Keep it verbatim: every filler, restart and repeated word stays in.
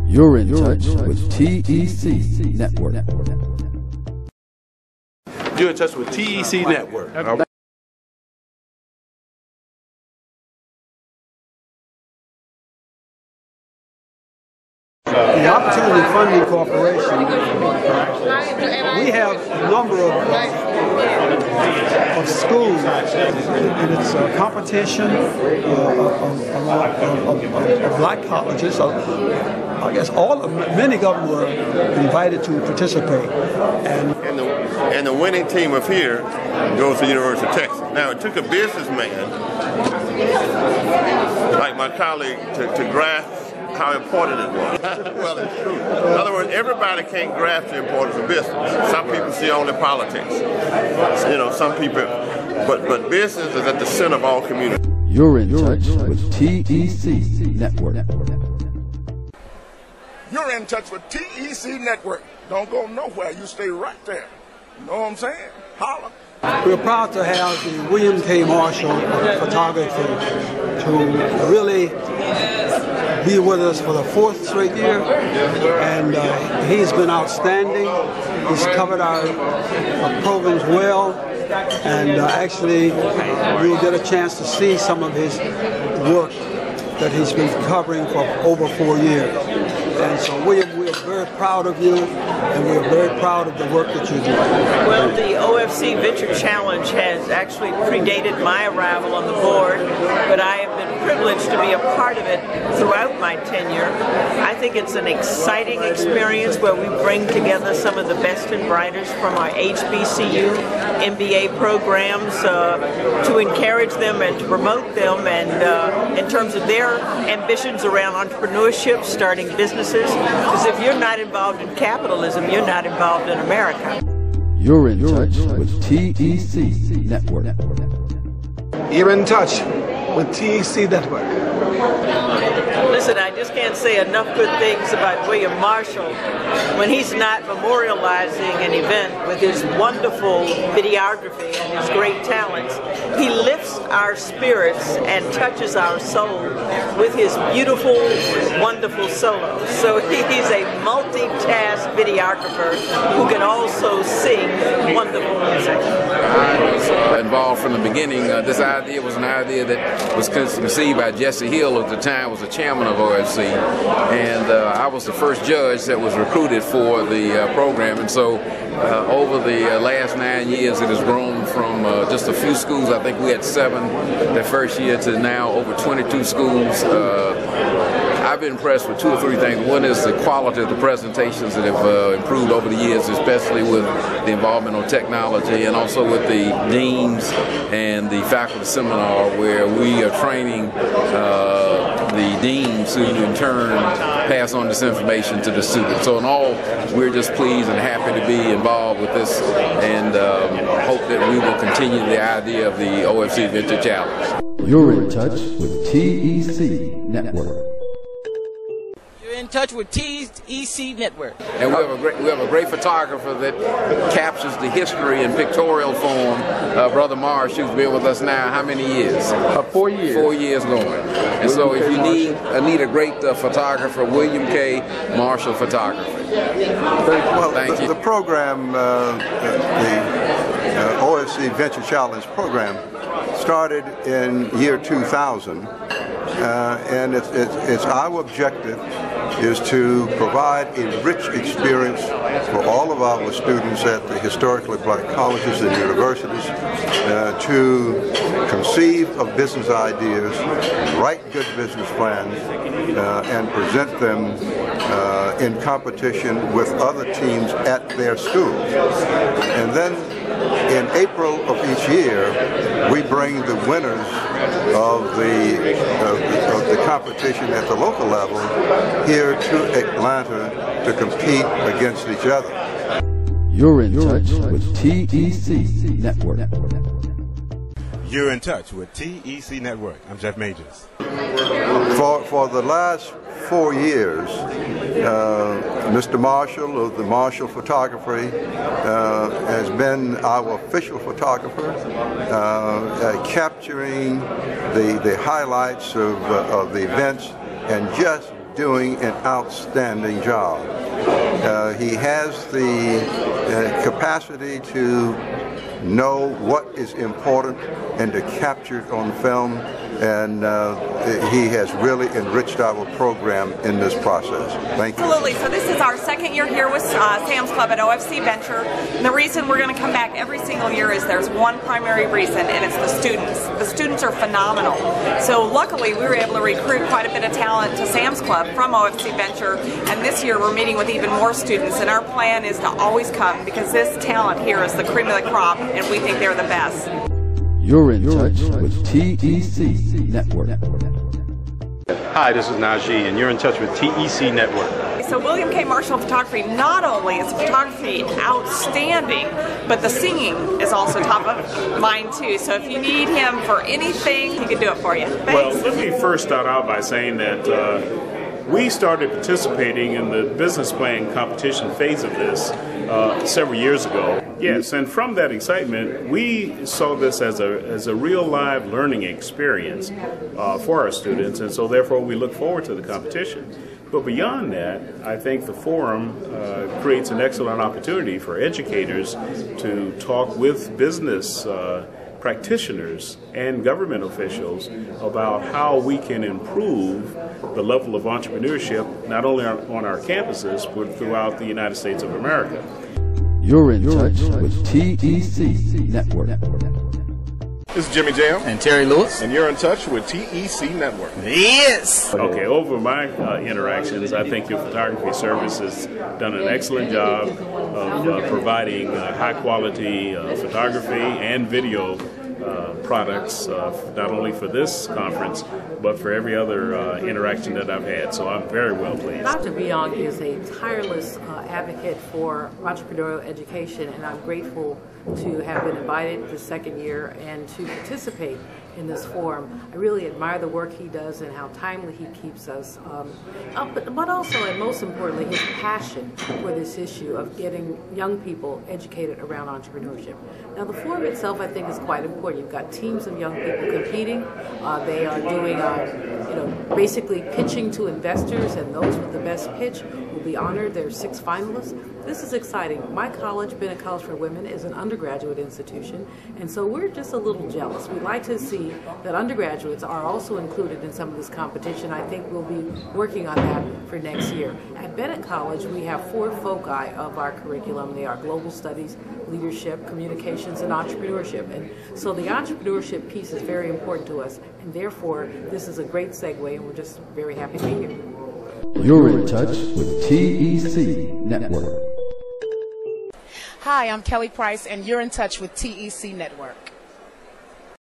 You're in touch with T E C Network. You're in touch with T E C Network. The Opportunity Funding Corporation, we have a number of, uh, of schools, and it's a competition uh, of, of, of, of black colleges. So I guess all of, many of them were invited to participate. And, and, the, and the winning team of here goes to the University of Texas. Now, it took a businessman like my colleague to, to grasp how important it was. Well, it's true. In other words, everybody can't grasp the importance of business. Some people see only politics. You know, some people, but but business is at the center of all communities. You're in touch with T E C Network. You're in touch with T E C Network. Don't go nowhere. You stay right there. You know what I'm saying? Holla. We're proud to have the William K. Marshall photography to really be with us for the fourth straight year, and uh, he's been outstanding. He's covered our, our programs well, and uh, actually we'll get a chance to see some of his work that he's been covering for over four years. And so, William, we're very proud of you, and we're very proud of the work that you're doing. Well, the O F C Venture Challenge has actually predated my arrival on the board, but I have been privileged to be a part of it throughout my tenure. I think it's an exciting experience where we bring together some of the best and brightest from our H B C U, M B A programs uh, to encourage them and to promote them, and uh, in terms of their ambitions around entrepreneurship, starting businesses. Because if you're not involved in capitalism, you're not involved in America. You're in touch with T E C Network. You're in touch with T E C Network. Listen, I just can't say enough good things about William Marshall when he's not memorializing an event with his wonderful videography and his great talents. He lifts our spirits and touches our soul with his beautiful, wonderful solos. So he's a multitask videographer who can also sing wonderful music. I was involved from the beginning. Uh, this idea was an idea that was conceived by Jesse Hill, who at the time was the chairman of O F C, and uh, I was the first judge that was recruited for the uh, program. And so uh, over the uh, last nine years it has grown from uh, just a few schools. I think we had seven that first year to now over twenty-two schools. Uh, I've been impressed with two or three things. One is the quality of the presentations that have uh, improved over the years, especially with the involvement on technology, and also with the deans and the faculty seminar, where we are training uh, the deans who in turn pass on this information to the students. So in all, we're just pleased and happy to be involved with this, and um, hope that we will continue the idea of the O F C Venture Challenge. You're in touch with T E C Network. In touch with T E C Network. And we have a great we have a great photographer that captures the history in pictorial form. Uh, Brother Marsh, who's been with us now how many years? Uh, four years. Four years going. And William so if you need uh, need a great uh, photographer, William K. Marshall Photography. Well, Thank the, you. the program, uh, the uh, O F C Venture Challenge program, started in year two thousand, uh, and it's, it's, it's our objective is to provide a rich experience for all of our students at the historically black colleges and universities uh, to conceive of business ideas, write good business plans, uh, and present them uh, in competition with other teams at their schools. And then in April of each year, we bring the winners of the, uh, of the competition at the local level here to Atlanta to compete against each other. You're in touch with T E C Network. You're in touch with T E C Network. I'm Jeff Majors. For, for the last four years, uh, Mister Marshall of the Marshall Photography uh, has been our official photographer, uh, uh, capturing the, the highlights of, uh, of the events and just doing an outstanding job. Uh, he has the uh, capacity to know what is important and to capture it on film, and uh, he has really enriched our program in this process. Thank you. Absolutely. So this is our second year here with uh, Sam's Club at O F C Venture. And the reason we're going to come back every single year is there's one primary reason, and it's the students. The students are phenomenal. So luckily we were able to recruit quite a bit of talent to Sam's Club from O F C Venture, and this year we're meeting with even more students, and our plan is to always come because this talent here is the cream of the crop, and we think they're the best. You're in touch with T E C Network. Hi, this is Najee, and you're in touch with T E C Network. So William K. Marshall Photography, not only is photography outstanding, but the singing is also top of mind too. So if you need him for anything, he can do it for you. Thanks. Well, let me first start out by saying that uh, we started participating in the business plan competition phase of this uh, several years ago. Yes, and from that excitement, we saw this as a as a real live learning experience uh, for our students, and so therefore we look forward to the competition. But beyond that, I think the forum uh, creates an excellent opportunity for educators to talk with business uh, practitioners and government officials about how we can improve the level of entrepreneurship, not only on, on our campuses, but throughout the United States of America. You're in touch with T E C Network. This is Jimmy Jam. And Terry Lewis. And you're in touch with T E C Network. Yes! Okay, over my uh, interactions, I think your photography service has done an excellent job of uh, providing uh, high-quality uh, photography and video uh, products, uh, not only for this conference, but for every other uh, interaction that I've had. So I'm very well pleased. Doctor Biong is a tireless uh, advocate for entrepreneurial education, and I'm grateful to have been invited the second year and to participate in this forum. I really admire the work he does and how timely he keeps us, um, up, but also, and most importantly, his passion for this issue of getting young people educated around entrepreneurship. Now, the forum itself, I think, is quite important. You've got teams of young people competing. Uh, they are doing, uh, you know, basically pitching to investors, and those with the best pitch will be honored. There are six finalists. This is exciting. My college, Bennett College for Women, is an undergraduate institution, and so we're just a little jealous. We'd like to see that undergraduates are also included in some of this competition. I think we'll be working on that for next year. At Bennett College, we have four foci of our curriculum. They are global studies, leadership, communications, and entrepreneurship. And so the entrepreneurship piece is very important to us, and therefore this is a great segue, and we're just very happy to be here. You're in touch with T E C Network. Hi, I'm Kelly Price, and you're in touch with T E C Network.